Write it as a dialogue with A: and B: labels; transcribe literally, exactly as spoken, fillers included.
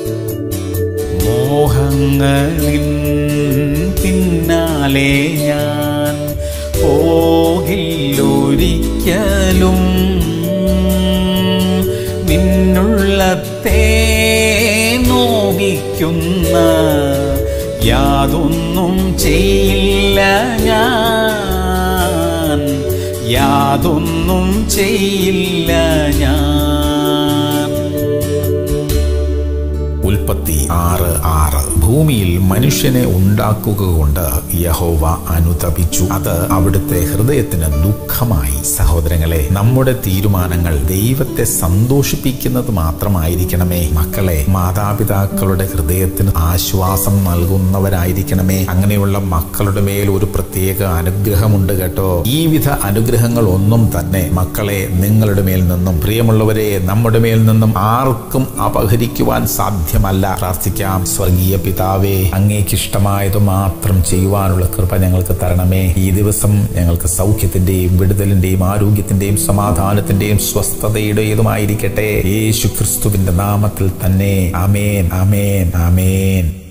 A: മോഹങ്ങളിൻ പിന്നാലെ ഞാൻ പോകില്ലൊരിക്കലും, നിന്നുള്ളത്തെ നോവിക്കുന്ന യാതൊന്നും ചെയ്യില്ല ഞാൻ, യാതൊന്നും ചെയ്യില്ല ഞാൻ.
B: ഉൽപ്പത്തി ആറ് ആറ്. ഭൂമിയിൽ മനുഷ്യനെ ഉണ്ടാക്കുക കൊണ്ട് യഹോവ അനുതപിച്ചു, അത് അവിടുത്തെ ഹൃദയത്തിന് ദുഃഖമായി. സഹോദരങ്ങളെ, നമ്മുടെ തീരുമാനങ്ങൾ ദൈവത്തെ സന്തോഷിപ്പിക്കുന്നത് മാത്രമായിരിക്കണമേ. മക്കളെ, മാതാപിതാക്കളുടെ ഹൃദയത്തിന് ആശ്വാസം നൽകുന്നവരായിരിക്കണമേ. അങ്ങനെയുള്ള മക്കളുടെ മേൽ ഒരു പ്രത്യേക അനുഗ്രഹമുണ്ട് കേട്ടോ. ഈ വിധ അനുഗ്രഹങ്ങൾ ഒന്നും തന്നെ മക്കളെ നിങ്ങളുടെ മേൽ നിന്നും, പ്രിയമുള്ളവരെ, നമ്മുടെ മേൽ നിന്നും ആർക്കും അപഹരിക്കുവാൻ സാധ്യമല്ല. പ്രാർത്ഥിക്കാം. സ്വർഗീയ പിതാവേ, അങ്ങേക്ക് ഇഷ്ടമായത് മാത്രം ചെയ്യുവാനുള്ള കൃപ ഞങ്ങൾക്ക് തരണമേ. ഈ ദിവസം ഞങ്ങൾക്ക് സൗഖ്യത്തിന്റെയും വിടുതലിന്റെയും ആരോഗ്യത്തിന്റെയും സമാധാനത്തിന്റെയും സ്വസ്ഥതയുടേതുമായിരിക്കട്ടെ. യേശു ക്രിസ്തുവിന്റെ നാമത്തിൽ തന്നെ. ആമേൻ, ആമേൻ, ആമേൻ.